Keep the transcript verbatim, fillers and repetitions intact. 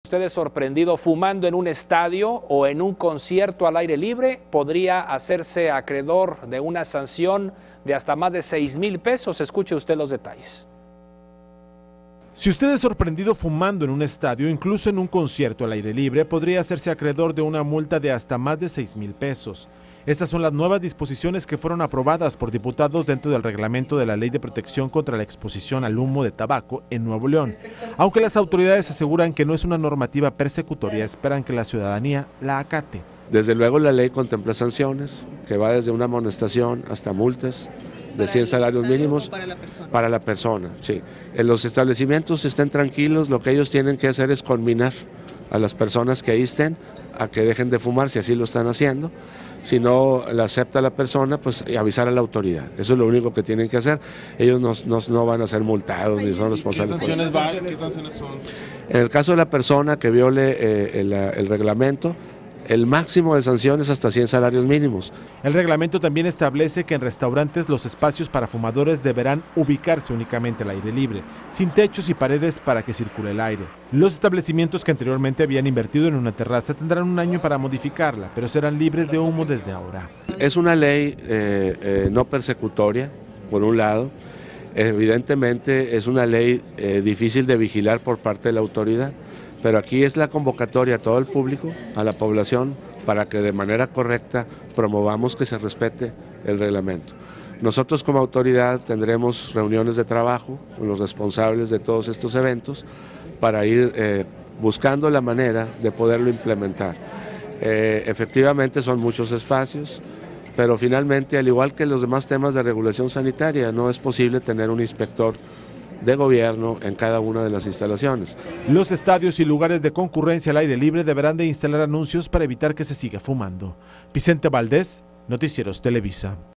usted es sorprendido fumando en un estadio o en un concierto al aire libre, podría hacerse acreedor de una sanción de hasta más de seis mil pesos. Escuche usted los detalles. Si usted es sorprendido fumando en un estadio, incluso en un concierto al aire libre, podría hacerse acreedor de una multa de hasta más de seis mil pesos. Estas son las nuevas disposiciones que fueron aprobadas por diputados dentro del reglamento de la Ley de Protección contra la Exposición al Humo de Tabaco en Nuevo León. Aunque las autoridades aseguran que no es una normativa persecutoria, esperan que la ciudadanía la acate. Desde luego la ley contempla sanciones, que va desde una amonestación hasta multas de cien salarios mínimos para la persona. Para la persona, sí. En los establecimientos estén tranquilos, lo que ellos tienen que hacer es conminar a las personas que ahí estén a que dejen de fumar si así lo están haciendo. Si no la acepta la persona, pues avisar a la autoridad. Eso es lo único que tienen que hacer. Ellos no, no, no van a ser multados ni son responsables. ¿Qué sanciones, va, ¿Qué sanciones son? En el caso de la persona que viole eh, el, el reglamento, el máximo de sanciones hasta cien salarios mínimos. El reglamento también establece que en restaurantes los espacios para fumadores deberán ubicarse únicamente al aire libre, sin techos y paredes para que circule el aire. Los establecimientos que anteriormente habían invertido en una terraza tendrán un año para modificarla, pero serán libres de humo desde ahora. Es una ley eh, eh, no persecutoria, por un lado. Evidentemente es una ley eh, difícil de vigilar por parte de la autoridad. Pero aquí es la convocatoria a todo el público, a la población, para que de manera correcta promovamos que se respete el reglamento. Nosotros como autoridad tendremos reuniones de trabajo con los responsables de todos estos eventos para ir eh, buscando la manera de poderlo implementar. Eh, efectivamente son muchos espacios, pero finalmente, al igual que los demás temas de regulación sanitaria, no es posible tener un inspector de gobierno en cada una de las instalaciones. Los estadios y lugares de concurrencia al aire libre deberán de instalar anuncios para evitar que se siga fumando. Vicente Valdés, Noticieros Televisa.